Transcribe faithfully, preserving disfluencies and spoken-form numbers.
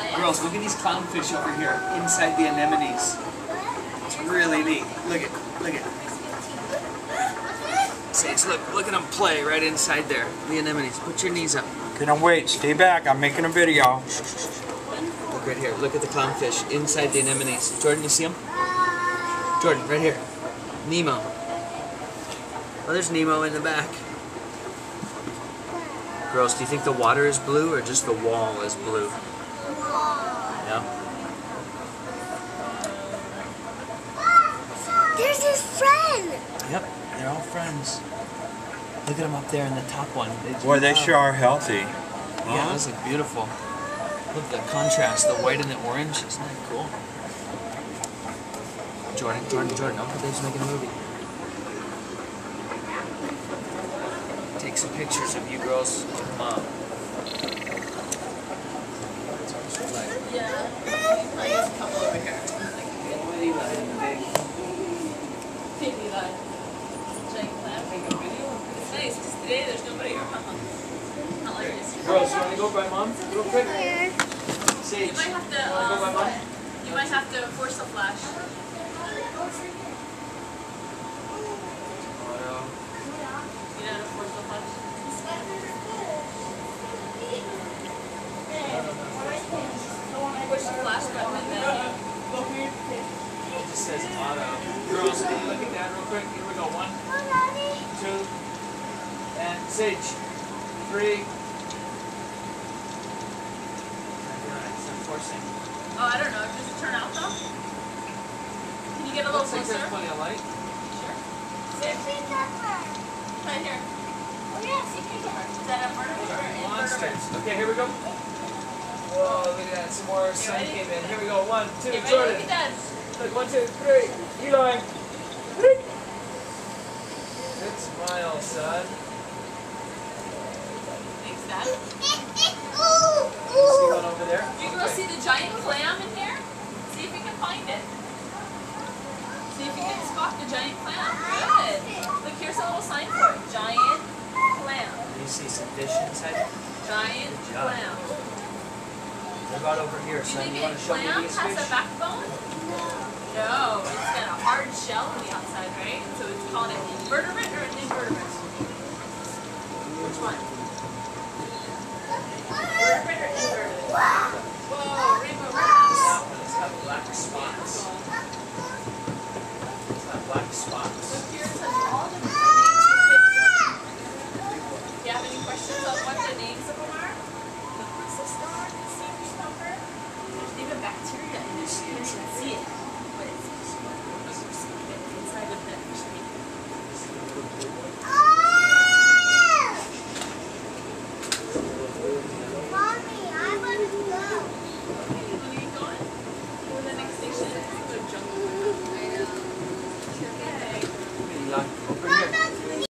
Girls, look at these clownfish over here inside the anemones. It's really neat. Look at, look at. Sage, look, look at them play right inside there. The anemones. Put your knees up. Can I wait? Stay back. I'm making a video. Look right here. Look at the clownfish inside the anemones. Jordan, you see them? Jordan, right here. Nemo. Oh, there's Nemo in the back. Girls, do you think the water is blue or just the wall is blue? Yeah. There's his friend. Yep, they're all friends. Look at them up there in the top one. They Boy, they sure are healthy. Yeah, those look beautiful. Look at the contrast, the white and the orange. Isn't that cool? Jordan, Jordan, Jordan. Uncle Dave's making a movie. Take some pictures of you girls with Mom. That's what she's like. Yeah. I use a couple over here. Baby line, big. Baby line. Like laughing a video. It's nice because today there's nobody around. Not like this. Girls, you want to go by Mom real quick? Sage, You might have to. you want to go by Um, Mom? you might have to force a flash. Auto. You know how to force a flash. Push the flash button and then. It just says auto. Girls, can you look at that real quick? Here we go. One, two, and Sage. Three. It's enforcing. Oh, I don't know. Does it turn out though? Can you get a little Looks like closer? there's plenty of light. Sure. Right here. Oh yeah, see picture. Is that a vertical or inverted? Monsters. Okay, here we go. Whoa, look at that. Some more sun ready? came in. Here we go. One, two, Get ready, Jordan. look at that. Look, one, two, three. Eli. Good smile, son. Thanks, Dad. You see one over there? You can go see the giant clam in here. See if you can find it. See if you can spot the giant clam. Good. Look, here's a little sign for it. Giant clam. Do you see some fish inside? Giant Good job. clam. What about over here, Do you son? think You a want to show me clam these has fish? a backbone? No. No. It's got a hard shell on the outside, right? So it's called an invertebrate